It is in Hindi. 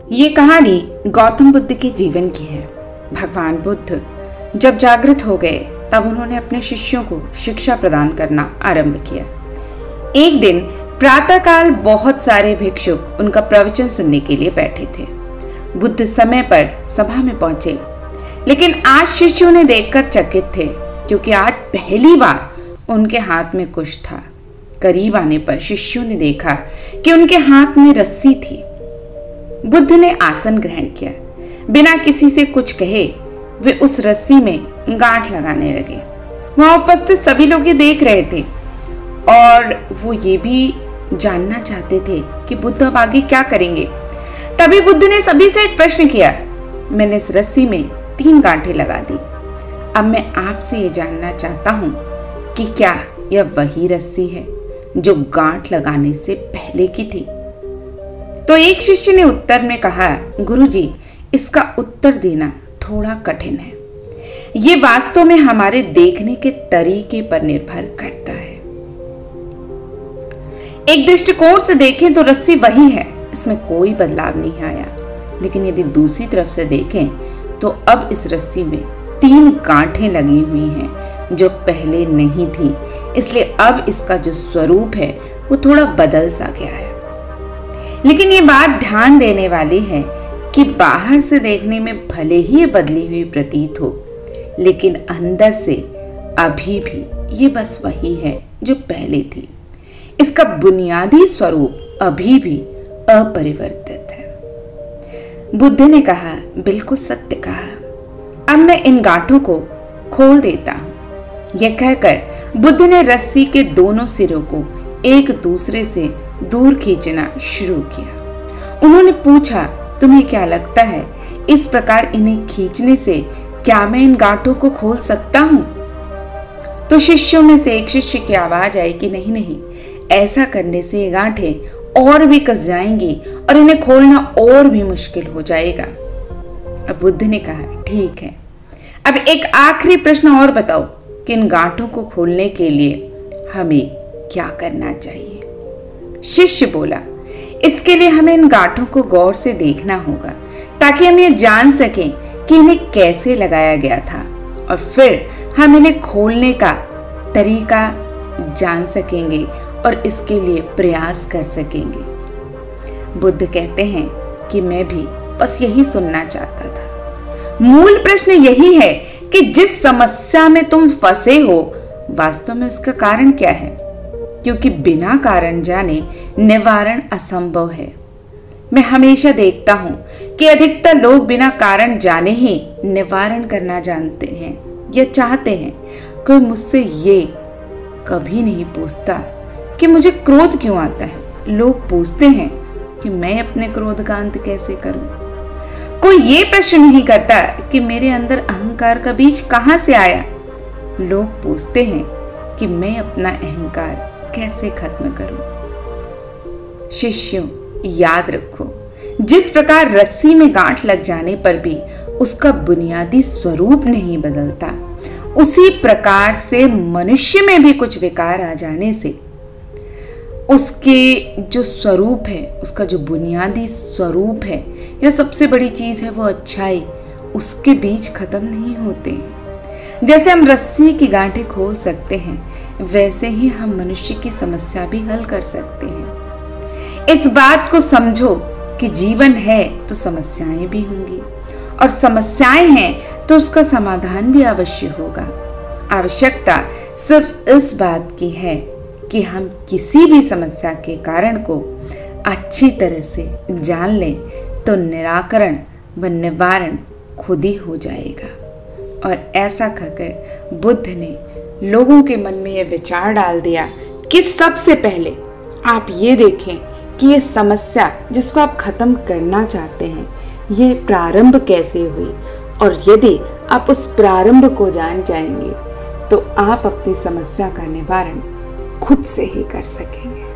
ये कहानी गौतम बुद्ध के जीवन की है। भगवान बुद्ध जब जागृत हो गए तब उन्होंने अपने शिष्यों को शिक्षा प्रदान करना आरंभ किया। एक दिन प्रातःकाल बहुत सारे भिक्षुक उनका प्रवचन सुनने के लिए बैठे थे। बुद्ध समय पर सभा में पहुंचे, लेकिन आज शिष्यों ने देखकर चकित थे क्योंकि आज पहली बार उनके हाथ में कुछ था। करीब आने पर शिष्यों ने देखा कि उनके हाथ में रस्सी थी। बुद्ध ने आसन ग्रहण किया। बिना किसी से कुछ कहे वे उस रस्सी में गांठ लगाने लगे। वहां उपस्थित सभी लोग ये देख रहे थे और वो ये भी जानना चाहते थे कि बुद्ध अब आगे क्या करेंगे। तभी बुद्ध ने सभी से एक प्रश्न किया। मैंने इस रस्सी में 3 गांठें लगा दी। अब मैं आपसे ये जानना चाहता हूं कि क्या यह वही रस्सी है जो गांठ लगाने से पहले की थी। तो एक शिष्य ने उत्तर में कहा, गुरुजी, इसका उत्तर देना थोड़ा कठिन है। ये वास्तव में हमारे देखने के तरीके पर निर्भर करता है। एक दृष्टिकोण से देखें तो रस्सी वही है, इसमें कोई बदलाव नहीं आया। लेकिन यदि दूसरी तरफ से देखें तो अब इस रस्सी में 3 गांठें लगी हुई हैं जो पहले नहीं थी। इसलिए अब इसका जो स्वरूप है वो थोड़ा बदल सा गया है। लेकिन ये बात ध्यान देने वाली है कि बाहर से देखने में भले ही ये बदली हुई प्रतीत हो, लेकिन अंदर से अभी भी ये बस वही है जो पहले थी। इसका बुनियादी स्वरूप अभी भी अपरिवर्तित है। बुद्ध ने कहा, बिल्कुल सत्य कहा। अब मैं इन गांठों को खोल देता हूं। यह कहकर बुद्ध ने रस्सी के दोनों सिरों को एक दूसरे से दूर खींचना शुरू किया। उन्होंने पूछा, तुम्हें क्या लगता है, इस प्रकार इन्हें खींचने से क्या मैं इन गांठों को खोल सकता हूं? तो शिष्यों में से एक शिष्य की आवाज आई कि नहीं नहीं, ऐसा करने से ये गांठें और भी कस जाएंगी और इन्हें खोलना और भी मुश्किल हो जाएगा। अब बुद्ध ने कहा, ठीक है, अब एक आखिरी प्रश्न और बताओ कि इन गांठों को खोलने के लिए हमें क्या करना चाहिए। शिष्य बोला, इसके लिए हमें इन गांठों को गौर से देखना होगा ताकि हम ये जान सकें कि इन्हें कैसे लगाया गया था, और फिर हम इन्हें खोलने का तरीका जान सकेंगे और इसके लिए प्रयास कर सकेंगे। बुद्ध कहते हैं कि मैं भी बस यही सुनना चाहता था। मूल प्रश्न यही है कि जिस समस्या में तुम फंसे हो वास्तव में उसका कारण क्या है, क्योंकि बिना कारण जाने निवारण असंभव है। मैं हमेशा देखता हूं कि अधिकतर लोग बिना कारण जाने ही निवारण करना जानते हैं या चाहते हैं। कोई मुझसे ये कभी नहीं पूछता कि मुझे क्रोध क्यों आता है। लोग पूछते हैं कि मैं अपने क्रोध का अंत कैसे करूं। कोई ये प्रश्न नहीं करता कि मेरे अंदर अहंकार का बीज कहां से आया। लोग पूछते हैं कि मैं अपना अहंकार कैसे खत्म करूं। शिष्यों, याद रखो, जिस प्रकार रस्सी में गांठ लग जाने पर भी उसका बुनियादी स्वरूप नहीं बदलता, उसी प्रकार से मनुष्य में भी कुछ विकार आ जाने से उसके जो स्वरूप है, उसका जो बुनियादी स्वरूप है या सबसे बड़ी चीज है वो अच्छाई, उसके बीज खत्म नहीं होते। जैसे हम रस्सी की गांठें खोल सकते हैं, वैसे ही हम मनुष्य की समस्या भी हल कर सकते हैं। इस बात को समझो कि जीवन है तो समस्याएं भी होंगी, और समस्याएं हैं तो उसका समाधान भी अवश्य होगा। आवश्यकता सिर्फ इस बात की है कि हम किसी भी समस्या के कारण को अच्छी तरह से जान लें तो निराकरण व निवारण खुद ही हो जाएगा। और ऐसा कहकर बुद्ध ने लोगों के मन में यह विचार डाल दिया कि सबसे पहले आप ये देखें कि ये समस्या जिसको आप खत्म करना चाहते हैं, ये प्रारंभ कैसे हुई, और यदि आप उस प्रारंभ को जान जाएंगे तो आप अपनी समस्या का निवारण खुद से ही कर सकेंगे।